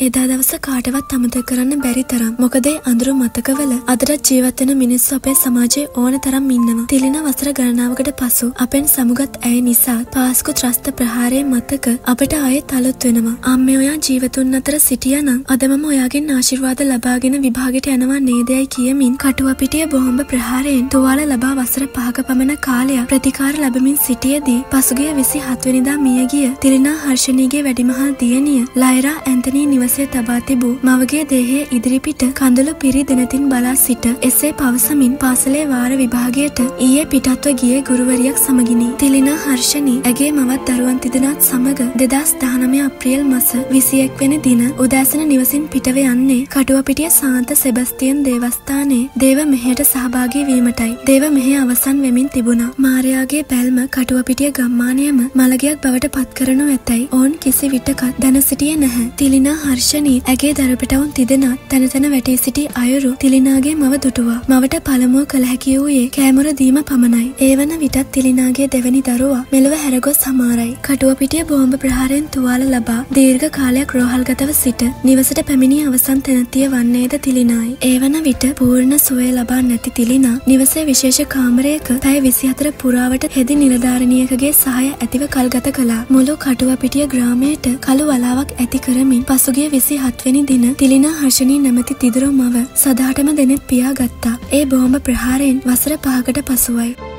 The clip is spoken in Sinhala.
එදා දවස කාටවත් අමතක කරන්න බැරි තරම්. මොකද ඒ අඳුරු මතකවල අදටත් ජීවත් වෙන මිනිස්සු අපේ සමාජයේ ඕන තරම් ඉන්නවා. තිලිනා වසර ගණනාවකට පසු අපෙන් සමුගත් ඇය නිසා පාස්කු ත්‍රස්ත ප්‍රහාරයේ මතක අපට ආයෙත් අලුත් වෙනවා. අම්මේ ඔයා ජීවතුන් අතර සිටියානම් අද මම ඔයාගෙන් ආශිර්වාද ලබාගෙන විභාගයට යනවා නේදයි කියමින් කටුවපිටිය බෝම්බ ප්‍රහාරයෙන් තුවාල ලබා වසර 5ක පමණ කාලයක් ප්‍රතිකාර ලැබමින් සිටියේදී පසුගිය 27 වෙනිදා මියගිය තිලිනා හර්ෂණීගේ වැඩිමහල් දියණිය ලයිරා ඇන්තනී නිවසේ තබා තිබූ මවගේ දේහයේ ඉදිරිපිට කඳුළු පිරි දිනතින් බලා සිට එසේ පවසමින් පාසලේ වාර විභාගයට ඊයේ පිටත්ව ගියේ ගුරුවරියක් සමගිනි. තිලිනා හර්ෂණී ඇගේ මවත් දරුවන් තිදෙනාත් සමග 2019 අප්‍රේල් මාස 21 වෙනි දින උදෑසන නිවසින් පිටව යන්නේ කටුවපිටිය සාන්ත සෙබස්තියන් දේවස්ථානයේ දේව මෙහෙයට සහභාගී වීමටයි. දේව මෙහෙය අවසන් වෙමින් තිබුණා. මාරයාගේ බැල්ම කටුවපිටිය ගම්මානයම මළගයක් බවට පත් කරනු ඇතැයි ඔවුන් කිසි විටකත් දැන සිටියේ නැහැ. තිලිනා හර්ෂණී ඇගේ දරුපිටවුන් තිදෙනාත් තැන තැන වැටී සිටි අයුරු තිලිනාගේ මව දුටුවා. මවට පළමුව කළ හැකි වූයේ කෑමොර දීම පමණයි. ඒ වන විටත් තිලිනාගේ දෙවැනි දරුවා මෙලොව හැරගොස් සමාරයි. කටුවපිටිය බෝම්බ ප්‍රහාරයෙන් තුවාල ලබා දීර්ඝ කාලයක් රෝහල්ගතව සිට නිවසට පැමිණි අවසන් තැනැත්තිය වන්නේද තිලිනායි. ඒ වන විට පූර්ණ සුවය ලබා නැති තිලිනා නිවසේ විශේෂ කාමරයක පැය 24 පුරාවට හෙදි නිලධාරිනියකගේ සහාය ඇතිව කල්ගත කළා. මුළු කටුවපිටිය ග්‍රාමයට කළු වලාවක් ඇති කරමින් පසුගිය 27 වෙනි දින තිලිනා හර්ෂණී නැමැති තිදරු මව සදාටම දෙනෙත් පියා ගත්තා. ඒ බෝම්බ ප්‍රහාරයෙන් වසර 5කට පසුවයි.